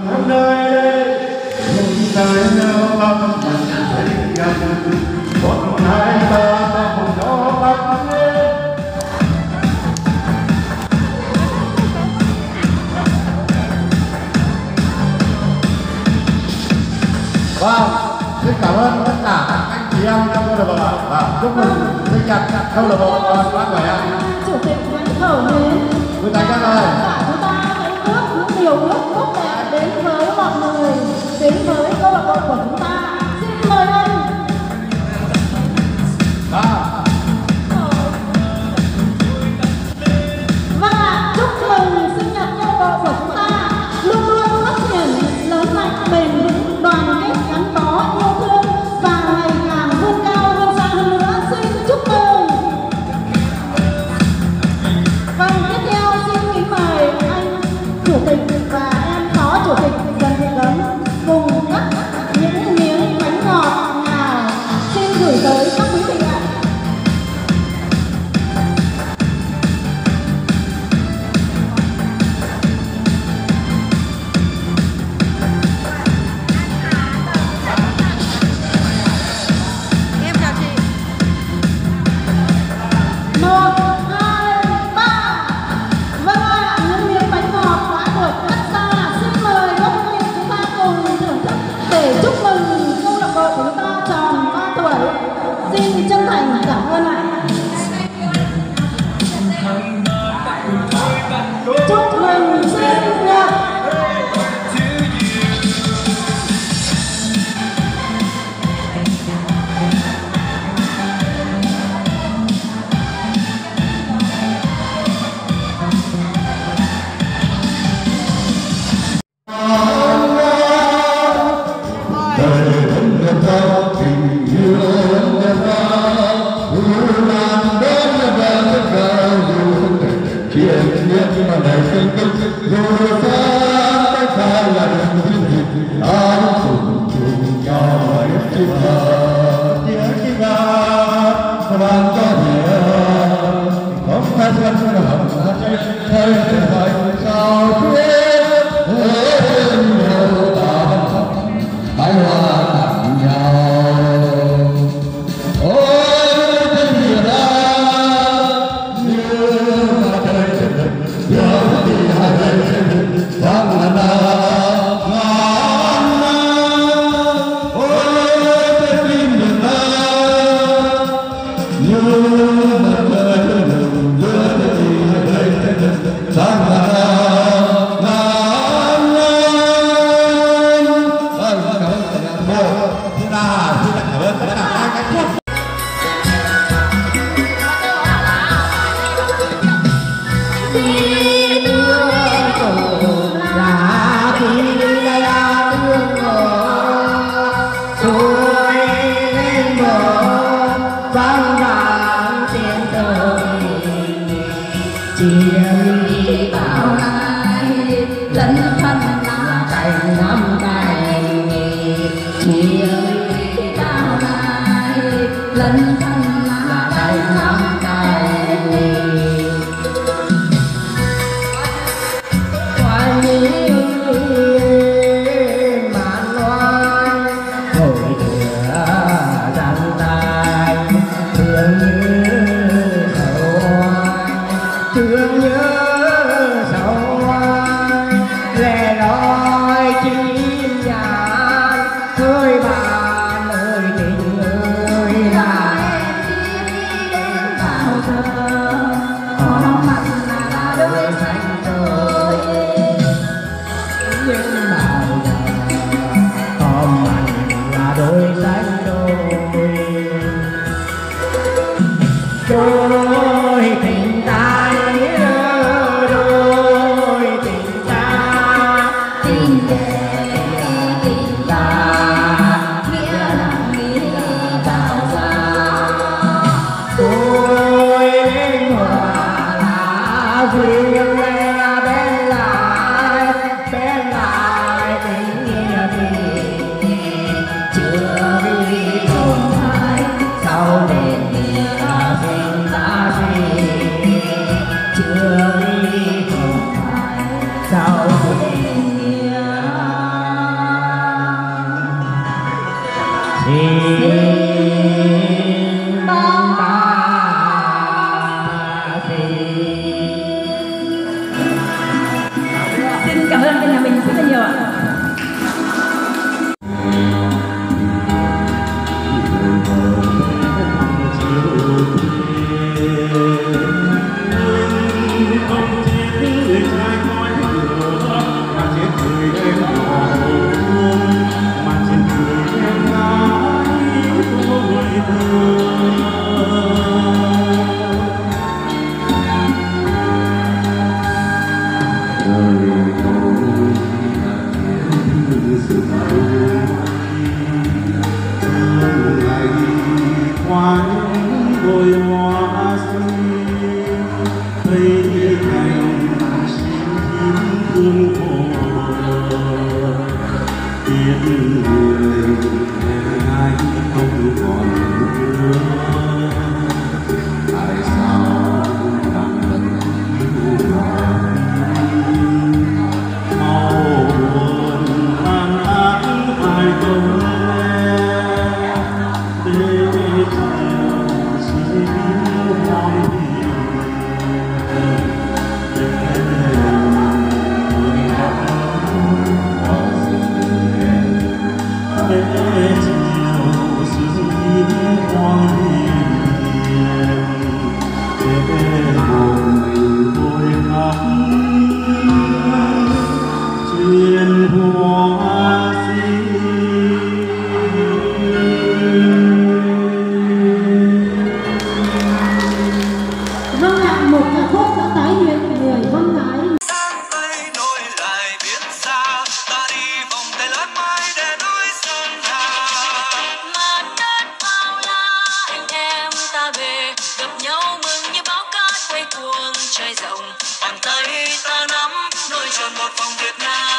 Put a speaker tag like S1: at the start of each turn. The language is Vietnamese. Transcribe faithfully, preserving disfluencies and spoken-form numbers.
S1: hôm nay đây những đời nhau tâm mình thấy gần một hai ba ta cùng nhau bắt lên. Vâng, xin cảm ơn tất cả các anh chị em trong câu lạc bộ và chúc mừng sinh nhật câu lạc bộ bác khỏe em.
S2: Chủ tịch Nguyễn Thở Mến.
S1: Vui tay các ơi.
S2: Chúng ta hãy ước những điều ước tốt đẹp đến với mọi người, đến với câu lạc bộ của chúng ta. Xin mời anh.
S1: À.
S2: Vâng ạ, chúc mừng sinh nhật câu lạc bộ của chúng ta luôn luôn phát triển, lớn mạnh, bền vững, đoàn kết, gắn bó, yêu thương và ngày càng vươn cao, vươn xa hơn nữa. Xin chúc mừng. Vâng, tiếp theo xin kính mời anh chủ tịch và em phó chủ tịch Trần Thị Gấm cùng các những miếng bánh ngọt nào xin gửi tới các quý vị ạ.
S3: Em chào chị.
S2: Một, hai, ba. Vâng ạ, những miếng bánh ngọt đã được cắt ra. Xin mời các quý vị chúng ta cùng Xin cảm ơn bên nhà mình rất là nhiều ạ.
S4: Trời rộng, bàn tay ta nắm đôi tròn một vòng Việt Nam.